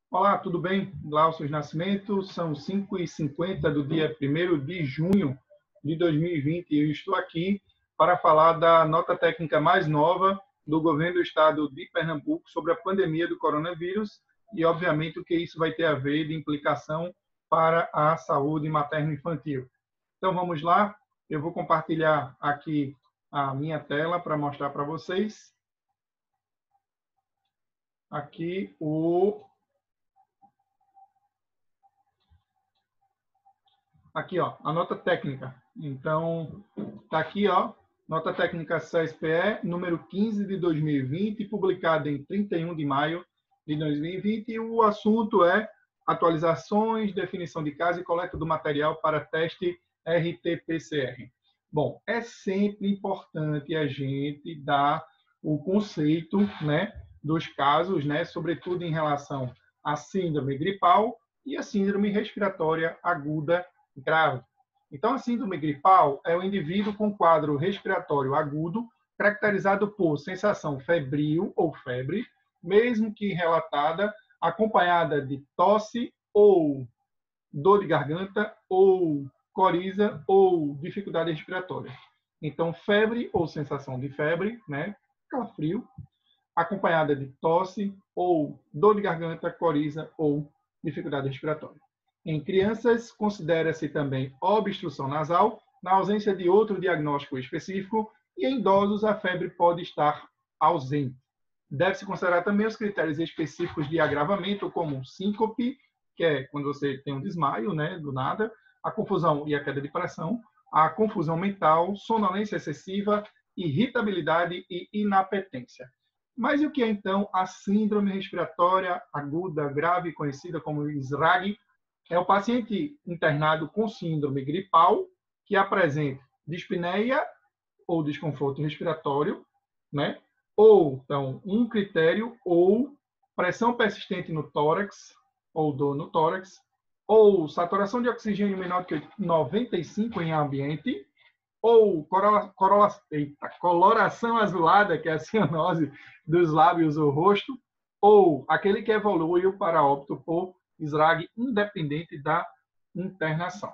Olá, tudo bem? Glaucio Nascimento, são 5h50 do dia 1º de junho de 2020 e eu estou aqui para falar da nota técnica mais nova do governo do estado de Pernambuco sobre a pandemia do coronavírus e, obviamente, o que isso vai ter a ver de implicação para a saúde materno-infantil. Então, vamos lá. Eu vou compartilhar aqui a minha tela para mostrar para vocês. Aqui Aqui, ó, a nota técnica. Então, tá aqui, ó, nota técnica CSPE, número 15 de 2020, publicada em 31 de maio de 2020, e o assunto é atualizações, definição de caso e coleta do material para teste RT-PCR. Bom, é sempre importante a gente dar o conceito, né, dos casos, né, sobretudo em relação à síndrome gripal e à síndrome respiratória aguda grave. Então, a síndrome gripal é o indivíduo com quadro respiratório agudo, caracterizado por sensação febril ou febre, mesmo que relatada, acompanhada de tosse ou dor de garganta ou coriza ou dificuldade respiratória. Então, febre ou sensação de febre, né, calafrio, acompanhada de tosse ou dor de garganta, coriza ou dificuldade respiratória. Em crianças, considera-se também obstrução nasal, na ausência de outro diagnóstico específico, e em idosos a febre pode estar ausente. Deve-se considerar também os critérios específicos de agravamento, como síncope, que é quando você tem um desmaio, né, do nada, a confusão e a queda de pressão, a confusão mental, sonolência excessiva, irritabilidade e inapetência. Mas e o que é, então, a síndrome respiratória aguda grave, conhecida como SRAG? É o paciente internado com síndrome gripal que apresenta dispneia ou desconforto respiratório, né? Ou, então, um critério ou pressão persistente no tórax ou dor no tórax, ou saturação de oxigênio menor que 95 em ambiente, ou coloração azulada, que é a cianose dos lábios ou rosto, ou aquele que evoluiu para óbito por SRAG independente da internação.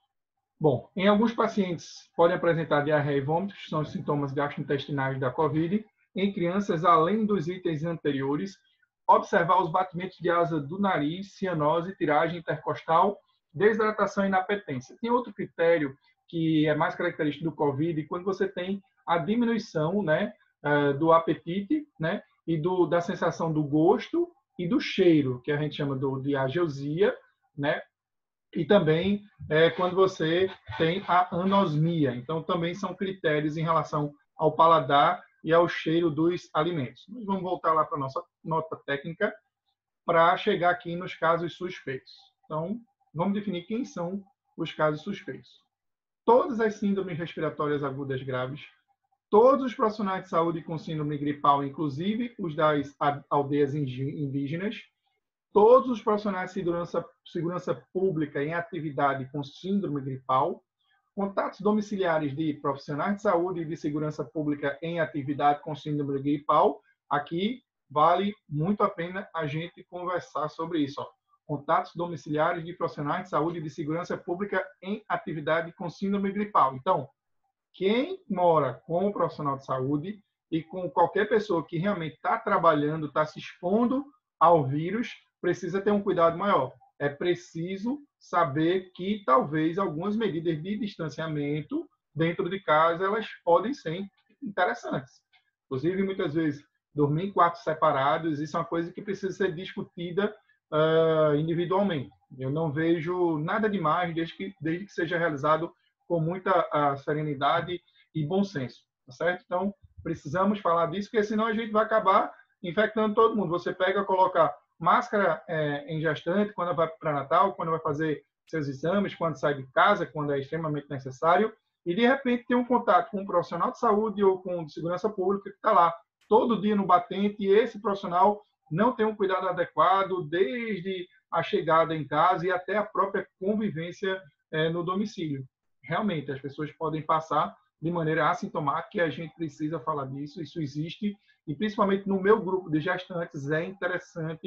Bom, em alguns pacientes podem apresentar diarreia e vômitos, que são os sintomas gastrointestinais da COVID. Em crianças, além dos itens anteriores, observar os batimentos de asa do nariz, cianose, tiragem intercostal, desidratação e inapetência. Tem outro critério que é mais característico do COVID, quando você tem a diminuição, né, do apetite, né, e da sensação do gosto e do cheiro, que a gente chama de ageusia, né, e também quando você tem a anosmia. Então, também são critérios em relação ao paladar e ao cheiro dos alimentos. Mas vamos voltar lá para a nossa nota técnica para chegar aqui nos casos suspeitos. Então, vamos definir quem são os casos suspeitos. Todas as síndromes respiratórias agudas graves, todos os profissionais de saúde com síndrome gripal, inclusive os das aldeias indígenas, todos os profissionais de segurança pública em atividade com síndrome gripal, contatos domiciliares de profissionais de saúde e de segurança pública em atividade com síndrome gripal. Aqui vale muito a pena a gente conversar sobre isso. Ó. Contatos domiciliares de profissionais de saúde e de segurança pública em atividade com síndrome gripal. Então, quem mora com um profissional de saúde e com qualquer pessoa que realmente está trabalhando, está se expondo ao vírus, precisa ter um cuidado maior. É preciso saber que talvez algumas medidas de distanciamento dentro de casa elas podem ser interessantes. Inclusive, muitas vezes, dormir em quartos separados, isso é uma coisa que precisa ser discutida individualmente. Eu não vejo nada demais desde que seja realizado com muita serenidade e bom senso, tá certo? Então, precisamos falar disso, porque senão a gente vai acabar infectando todo mundo. Você pega, coloca máscara em gestante, quando vai para Natal, quando vai fazer seus exames, quando sai de casa, quando é extremamente necessário, e de repente tem um contato com um profissional de saúde ou com de segurança pública que está lá todo dia no batente, e esse profissional não tem um cuidado adequado desde a chegada em casa e até a própria convivência no domicílio. Realmente, as pessoas podem passar de maneira assintomática e a gente precisa falar disso, isso existe, e principalmente no meu grupo de gestantes é interessante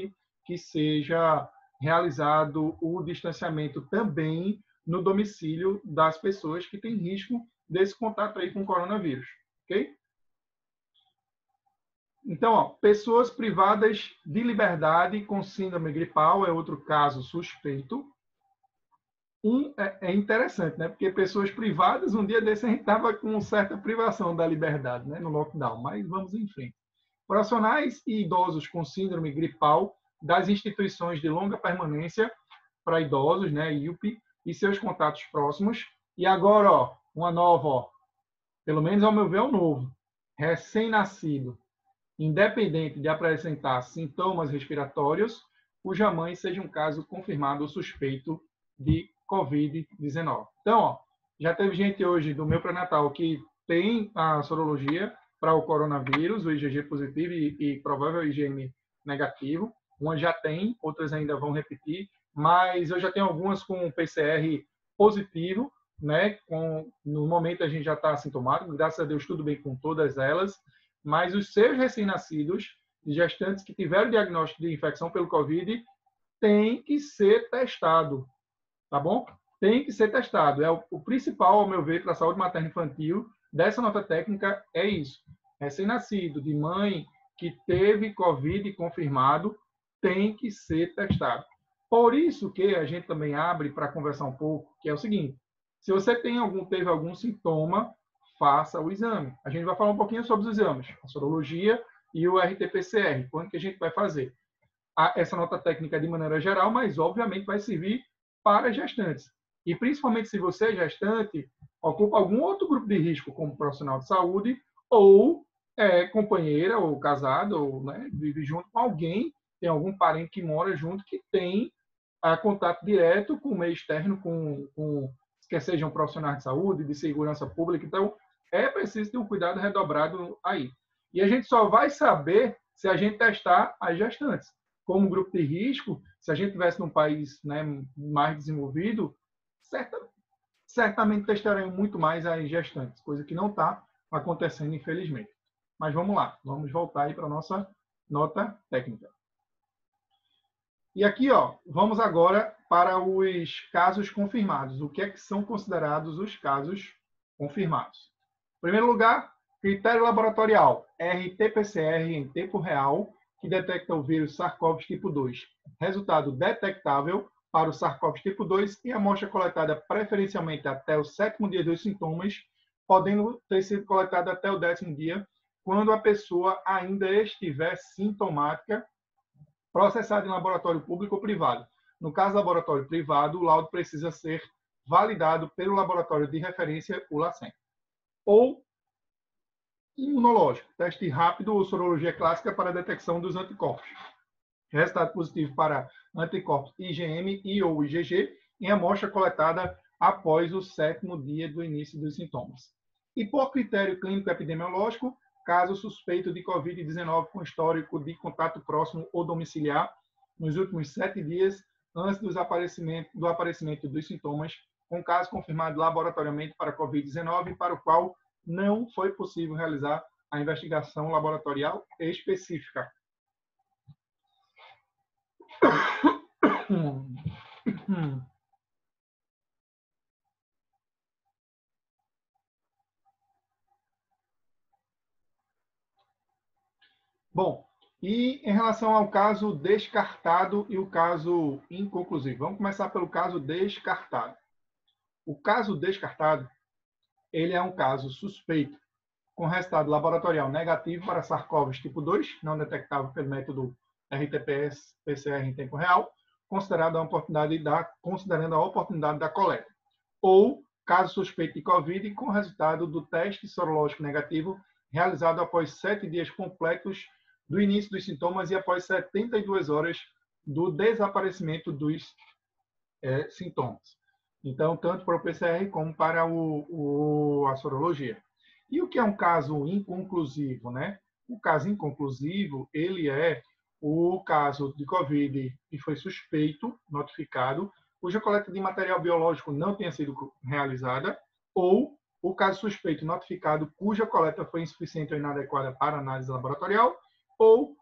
que seja realizado o distanciamento também no domicílio das pessoas que têm risco desse contato aí com o coronavírus, ok? Então, ó, pessoas privadas de liberdade com síndrome gripal é outro caso suspeito. É interessante, né? Porque pessoas privadas, um dia desse a gente estava com certa privação da liberdade, né? No lockdown, mas vamos em frente. Profissionais e idosos com síndrome gripal das instituições de longa permanência para idosos, né? IUP, e seus contatos próximos. E agora, ó, uma nova, ó, pelo menos ao meu ver, é um novo. Recém-nascido, independente de apresentar sintomas respiratórios, cuja mãe seja um caso confirmado ou suspeito de Covid-19. Então, ó, já teve gente hoje do meu pré-natal que tem a sorologia para o coronavírus, o IgG positivo e provável IgM negativo. Umas já tem, outras ainda vão repetir, mas eu já tenho algumas com PCR positivo, né? No momento a gente já está assintomático, graças a Deus tudo bem com todas elas, mas os seus recém-nascidos, gestantes que tiveram diagnóstico de infecção pelo Covid, tem que ser testado, tá bom? Tem que ser testado. É o principal, ao meu ver, para a saúde materna infantil dessa nota técnica é isso. Recém-nascido, de mãe que teve Covid confirmado, tem que ser testado. Por isso que a gente também abre para conversar um pouco, que é o seguinte, se você teve algum sintoma, faça o exame. A gente vai falar um pouquinho sobre os exames, a sorologia e o RT-PCR, quando que a gente vai fazer. Essa nota técnica de maneira geral, mas obviamente vai servir para gestantes. E principalmente se você é gestante, ocupa algum outro grupo de risco, como profissional de saúde, ou é companheira, ou casada, ou né, vive junto com alguém, tem algum parente que mora junto, que tem contato direto com o meio externo, quer sejam profissionais de saúde, de segurança pública. Então, é preciso ter um cuidado redobrado aí. E a gente só vai saber se a gente testar as gestantes. Como grupo de risco, se a gente estivesse num país, né, mais desenvolvido, certamente testariam muito mais as gestantes, coisa que não está acontecendo, infelizmente. Mas vamos lá, vamos voltar aí para a nossa nota técnica. E aqui, ó, vamos agora para os casos confirmados. O que é que são considerados os casos confirmados? Em primeiro lugar, critério laboratorial RT-PCR em tempo real, que detecta o vírus SARS-CoV tipo 2. Resultado detectável para o SARS-CoV tipo 2 e amostra coletada preferencialmente até o 7º dia dos sintomas, podendo ter sido coletada até o 10º dia, quando a pessoa ainda estiver sintomática, processado em laboratório público ou privado. No caso do laboratório privado, o laudo precisa ser validado pelo laboratório de referência, o LACEN. Ou imunológico, teste rápido ou sorologia clássica para a detecção dos anticorpos. Resultado positivo para anticorpos IgM e ou IgG em amostra coletada após o 7º dia do início dos sintomas. E por critério clínico epidemiológico, caso suspeito de Covid-19 com histórico de contato próximo ou domiciliar nos últimos 7 dias antes do aparecimento dos sintomas, com caso confirmado laboratoriamente para Covid-19, para o qual não foi possível realizar a investigação laboratorial específica. Bom, e em relação ao caso descartado e o caso inconclusivo, vamos começar pelo caso descartado. O caso descartado, ele é um caso suspeito, com resultado laboratorial negativo para SARS-CoV tipo 2, não detectável pelo método RT-PCR em tempo real, considerando a oportunidade da coleta. Ou caso suspeito de Covid com resultado do teste sorológico negativo realizado após 7 dias completos do início dos sintomas e após 72 horas do desaparecimento dos sintomas. Então, tanto para o PCR como para a sorologia. E o que é um caso inconclusivo, né? O caso inconclusivo, ele é o caso de Covid que foi suspeito, notificado, cuja coleta de material biológico não tenha sido realizada, ou o caso suspeito notificado, cuja coleta foi insuficiente ou inadequada para análise laboratorial, ou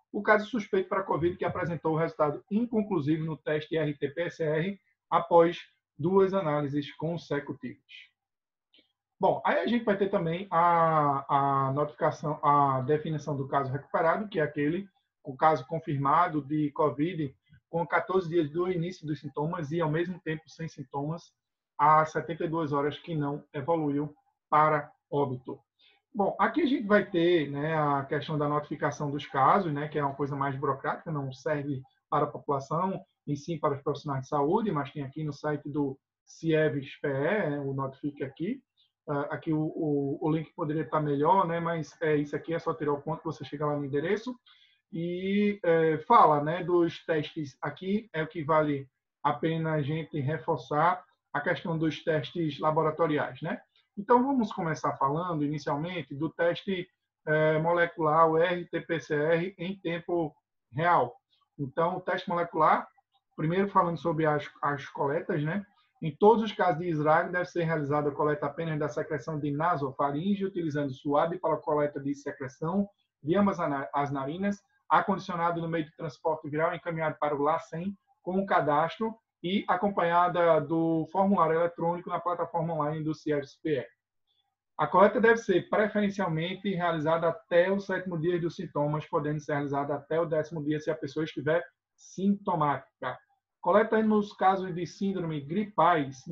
o caso suspeito para Covid que apresentou o resultado inconclusivo no teste RT-PCR após 2 análises consecutivas. Bom, aí a gente vai ter também a notificação, a definição do caso recuperado, que é o caso confirmado de Covid com 14 dias do início dos sintomas e, ao mesmo tempo, sem sintomas, há 72 horas que não evoluiu para óbito. Bom, aqui a gente vai ter, né, a questão da notificação dos casos, né, que é uma coisa mais burocrática, não serve para a população, e sim para os profissionais de saúde, mas tem aqui no site do CIEVES-PE, o Notifique aqui. Aqui o link poderia estar melhor, né, mas isso aqui é só tirar o ponto, você chega lá no endereço e fala, né, dos testes. Aqui é o que vale a pena a gente reforçar a questão dos testes laboratoriais, né? Então, vamos começar falando, inicialmente, do teste molecular, o RT-PCR, em tempo real. Então, o teste molecular, primeiro falando sobre as coletas, né? Em todos os casos de ISRAG, deve ser realizada a coleta apenas da secreção de nasofaringe, utilizando suave para a coleta de secreção de ambas as narinas, acondicionado no meio de transporte viral, encaminhado para o LACEN, com um cadastro e acompanhada do formulário eletrônico na plataforma online do CIEVES-PE. A coleta deve ser preferencialmente realizada até o 7º dia dos sintomas, podendo ser realizada até o 10º dia se a pessoa estiver sintomática. Coleta nos casos de síndrome gripais,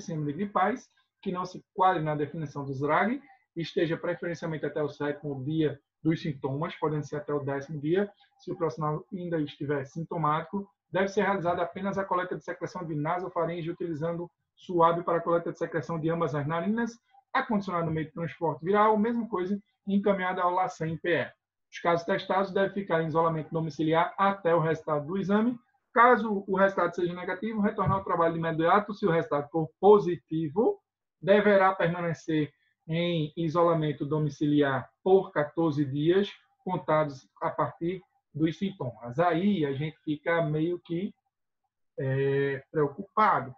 que não se quadrem na definição do SRAG, esteja preferencialmente até o 7º dia dos sintomas, podendo ser até o 10º dia, se o profissional ainda estiver sintomático. Deve ser realizada apenas a coleta de secreção de nasofaringe, utilizando suave para a coleta de secreção de ambas as narinas, acondicionado no meio de transporte viral, mesma coisa, encaminhada ao LACEN-PE. Os casos testados devem ficar em isolamento domiciliar até o resultado do exame. Caso o resultado seja negativo, retornar ao trabalho de imediato. Se o resultado for positivo, deverá permanecer em isolamento domiciliar por 14 dias, contados a partir dos sintomas. Aí a gente fica meio que preocupado,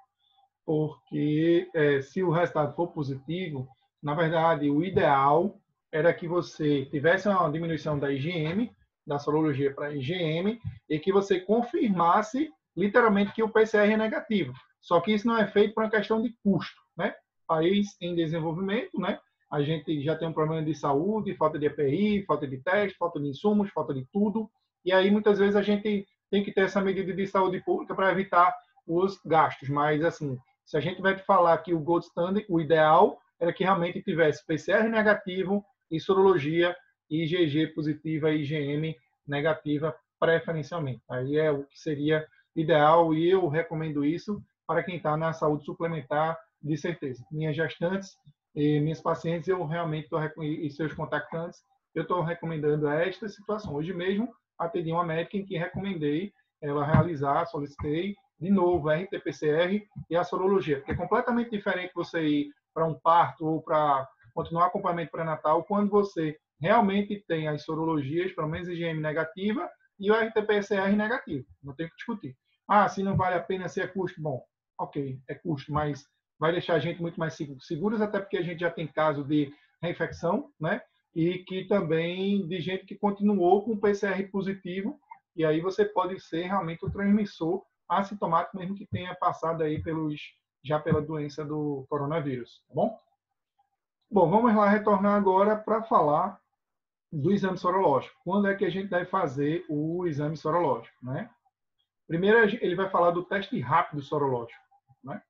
porque se o resultado for positivo, na verdade, o ideal era que você tivesse uma diminuição da IgM, da sorologia para IgM, e que você confirmasse literalmente que o PCR é negativo. Só que isso não é feito por uma questão de custo, né? País em desenvolvimento, né? A gente já tem um problema de saúde, falta de EPI, falta de teste, falta de insumos, falta de tudo. E aí, muitas vezes, a gente tem que ter essa medida de saúde pública para evitar os gastos. Mas, assim, se a gente vai falar que o gold standard, o ideal era que realmente tivesse PCR negativo e sorologia IgG positiva e IgM negativa preferencialmente. Aí é o que seria ideal e eu recomendo isso para quem está na saúde suplementar de certeza. Minhas gestantes e minhas pacientes, eu realmente e seus contactantes, eu estou recomendando esta situação. Hoje mesmo, atendi uma médica em que recomendei ela realizar, solicitei, de novo, a RT-PCR e a sorologia, porque é completamente diferente você ir para um parto ou para continuar acompanhamento pré-natal quando você realmente tem as sorologias, pelo menos IgM negativa, e o RT-PCR negativo. Não tem o que discutir. Se não vale a pena, se é custo, bom, ok, é custo, mas vai deixar a gente muito mais seguros, até porque a gente já tem caso de reinfecção, né? E que também de gente que continuou com PCR positivo, e aí você pode ser realmente o transmissor assintomático, mesmo que tenha passado aí já pela doença do coronavírus, tá bom? Bom, vamos lá retornar agora para falar do exame sorológico. Quando é que a gente deve fazer o exame sorológico, né? Primeiro, ele vai falar do teste rápido sorológico, né?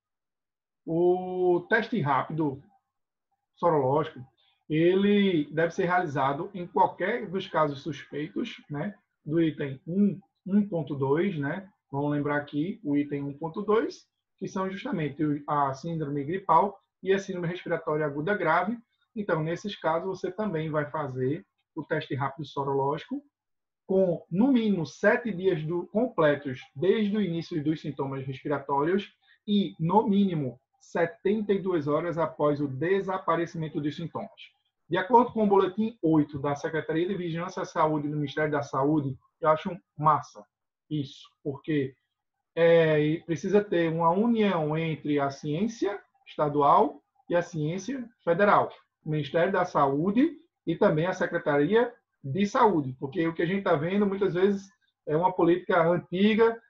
O teste rápido sorológico, ele deve ser realizado em qualquer dos casos suspeitos, né? Do item 1.2, né? Vamos lembrar aqui o item 1.2, que são justamente a síndrome gripal e a síndrome respiratória aguda grave. Então, nesses casos, você também vai fazer o teste rápido sorológico com, no mínimo, 7 dias completos desde o início dos sintomas respiratórios e, no mínimo, 72 horas após o desaparecimento dos sintomas. De acordo com o boletim 8 da Secretaria de Vigilância à Saúde do Ministério da Saúde, eu acho massa isso, porque precisa ter uma união entre a ciência estadual e a ciência federal. O Ministério da Saúde e também a Secretaria de saúde, porque o que a gente está vendo muitas vezes é uma política antiga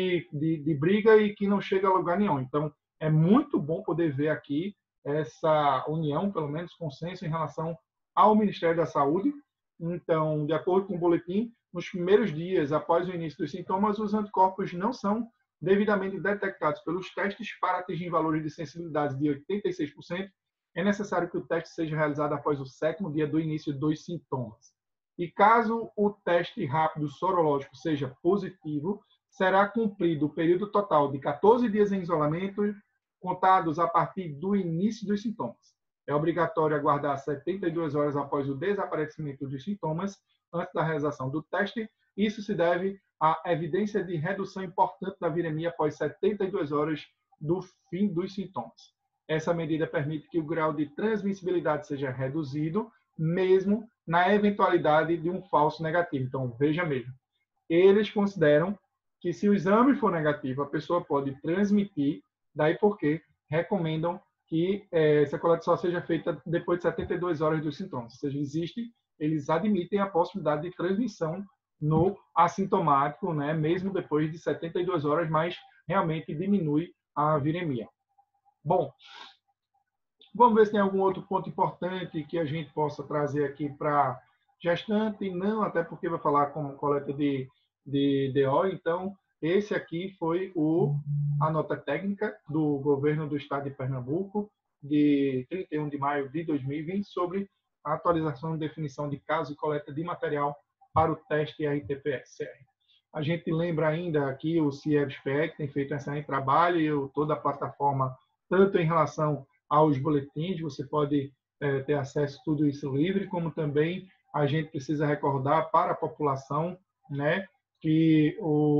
de briga e que não chega a lugar nenhum. Então, é muito bom poder ver aqui essa união, pelo menos consenso, em relação ao Ministério da Saúde. Então, de acordo com o boletim, nos primeiros dias após o início dos sintomas, os anticorpos não são devidamente detectados pelos testes. Para atingir valores de sensibilidade de 86%, é necessário que o teste seja realizado após o 7º dia do início dos sintomas. E caso o teste rápido sorológico seja positivo, será cumprido o período total de 14 dias em isolamento, contados a partir do início dos sintomas. É obrigatório aguardar 72 horas após o desaparecimento dos sintomas, antes da realização do teste. Isso se deve à evidência de redução importante da viremia após 72 horas do fim dos sintomas. Essa medida permite que o grau de transmissibilidade seja reduzido, mesmo na eventualidade de um falso negativo. Então, veja mesmo, eles consideram que se o exame for negativo, a pessoa pode transmitir, daí porque recomendam que essa coleta só seja feita depois de 72 horas dos sintomas. Ou seja, eles admitem a possibilidade de transmissão no assintomático, né, mesmo depois de 72 horas, mas realmente diminui a viremia. Bom, vamos ver se tem algum outro ponto importante que a gente possa trazer aqui para gestante. Não, até porque vai falar como coleta de DO. Então, esse aqui foi a nota técnica do governo do estado de Pernambuco, de 31 de maio de 2020, sobre a atualização e definição de casos e coleta de material para o teste RT-PCR. A gente lembra ainda aqui o CIEBS-PE, que tem feito um excelente trabalho, toda a plataforma, tanto em relação aos boletins, você pode ter acesso a tudo isso livre, como também a gente precisa recordar para a população, né, que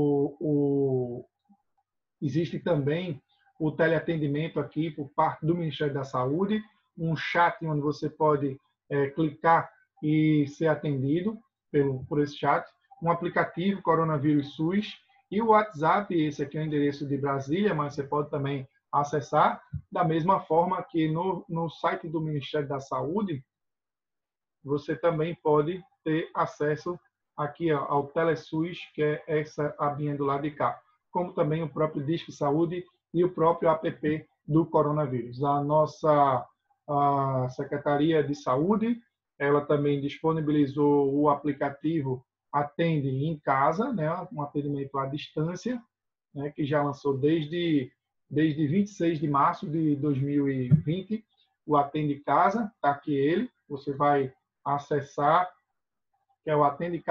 existe também o teleatendimento aqui por parte do Ministério da Saúde, um chat onde você pode clicar e ser atendido por esse chat, um aplicativo Coronavírus SUS e o WhatsApp. Esse aqui é o endereço de Brasília, mas você pode também acessar, da mesma forma que no site do Ministério da Saúde, você também pode ter acesso aqui ao TeleSUS, que é essa abinha do lado de cá, como também o próprio Disque Saúde e o próprio app do coronavírus. A nossa Secretaria de Saúde, ela também disponibilizou o aplicativo Atende em Casa, né, um atendimento à distância, né, que já lançou desde 26 de março de 2020, o Atende Casa, está aqui ele, você vai acessar, que é o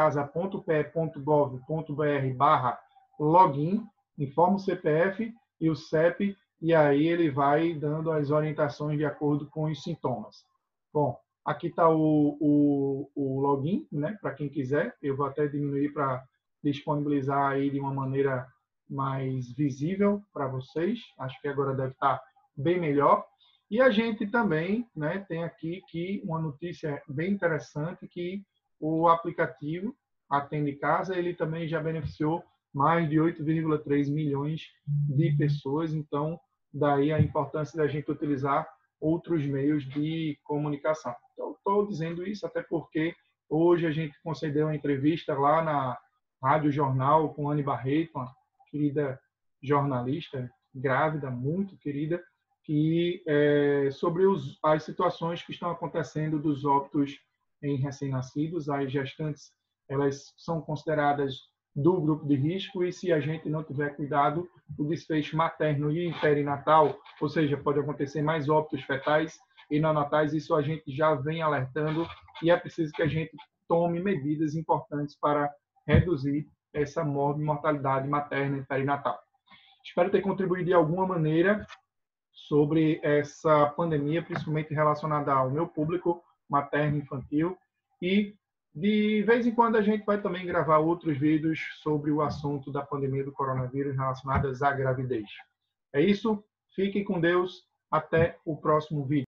atendecasa.pe.gov.br/login, informa o CPF e o CEP, e aí ele vai dando as orientações de acordo com os sintomas. Bom, aqui está o login, né, para quem quiser. Eu vou até diminuir para disponibilizar aí de uma maneira mais visível para vocês. Acho que agora deve estar bem melhor. E a gente também, né, tem aqui uma notícia bem interessante, que o aplicativo Atende Casa, ele também já beneficiou mais de 8,3 milhões de pessoas. Então, daí a importância da gente utilizar outros meios de comunicação. Então, estou dizendo isso até porque hoje a gente concedeu uma entrevista lá na Rádio Jornal com Anne Barreto, uma querida jornalista, grávida, muito querida, que sobre as situações que estão acontecendo dos óbitos em recém-nascidos. As gestantes, elas são consideradas do grupo de risco, e se a gente não tiver cuidado, o desfecho materno e perinatal, ou seja, pode acontecer mais óbitos fetais e neonatais. Isso a gente já vem alertando, e é preciso que a gente tome medidas importantes para reduzir essa mortalidade materna e perinatal. Espero ter contribuído de alguma maneira sobre essa pandemia, principalmente relacionada ao meu público materno e infantil, e de vez em quando a gente vai também gravar outros vídeos sobre o assunto da pandemia do coronavírus relacionadas à gravidez. É isso, fiquem com Deus, até o próximo vídeo.